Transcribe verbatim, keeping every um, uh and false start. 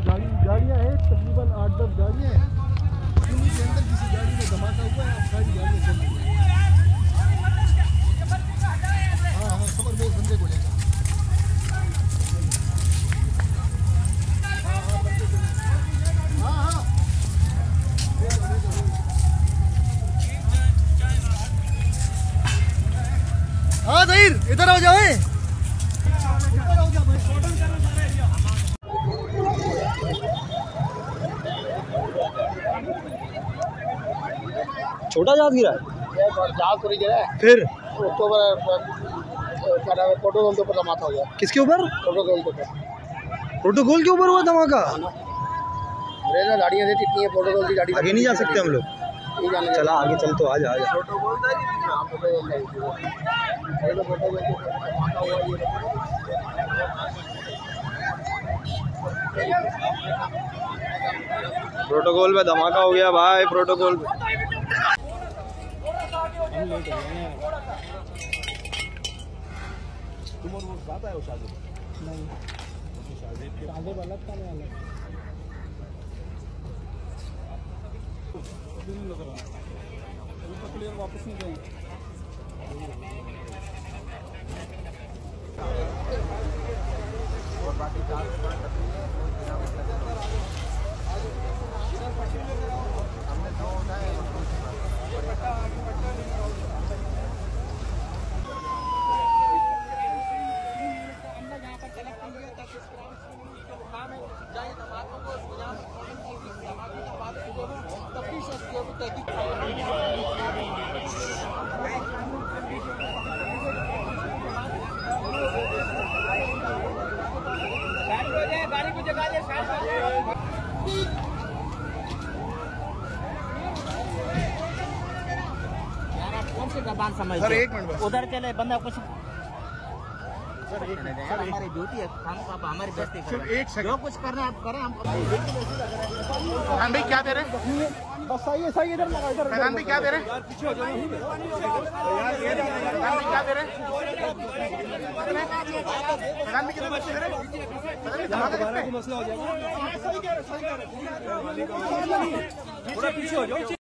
गाड़ी गाड़ियाँ हैं, तकरीबन आठ दस गाड़ियाँ हैं। उन्हीं के अंदर किसी गाड़ी में धमाका हुआ है, अब सारी गाड़ियाँ चल रही हैं। हाँ हाँ, खबर बहुत बंदे को लेगा। हाँ हाँ हाँ ज़हीर, इधर हो जाओ। छोटा जहाज गिरा है, जहाज थोड़ी गिरा है। फिर अक्टूबर क्या नाम है, प्रोटोकॉल के ऊपर धमाका हो गया। किसके ऊपर? प्रोटोकॉल के ऊपर। प्रोटोकॉल के ऊपर हुआ धमाका? रेलवे गाड़ियाँ थी कितनी है, प्रोटोकॉल की गाड़ी। आगे नहीं जा सकते हम लोग? चला आगे चल, तो आजा आजा। प्रोटोकॉल में धमाका हो गया भाई, प्रोटोकॉल में। तुम और वो साथ आए हो शादी? नहीं, शादी वाला था मैं अलग। नहीं लग रहा, ऊपर क्लियर वापस नहीं जाएंगे। और बाकी चार गाड़ी को जगा दे। कौन से जबान समझ सर, एक मिनट उधर चले बंदा कुछ सर, एक मिनट सर, हमारी ड्यूटी है, हम आप हमारी बेइज्जती कर रहे हैं। जो कुछ करना है आप करें, हम प्रधान भाई क्या दे रहे हैं? बस सही है, सही इधर लगा, इधर प्रधान भाई क्या दे रहे हैं? पीछे हो जाओ। प्रधान भाई क्या दे रहे हैं? प्रधान भाई कितने बच्चे दे रहे हैं? मसला हो जाएगा। थोड़ा पीछे हो जाओ।